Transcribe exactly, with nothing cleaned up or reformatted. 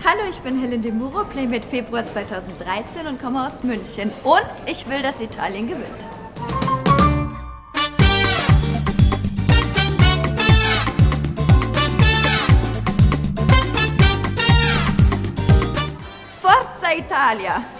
Hallo, ich bin Helen De Muro, Playmate Februar zweitausenddreizehn und komme aus München. Und ich will, dass Italien gewinnt. Forza Italia!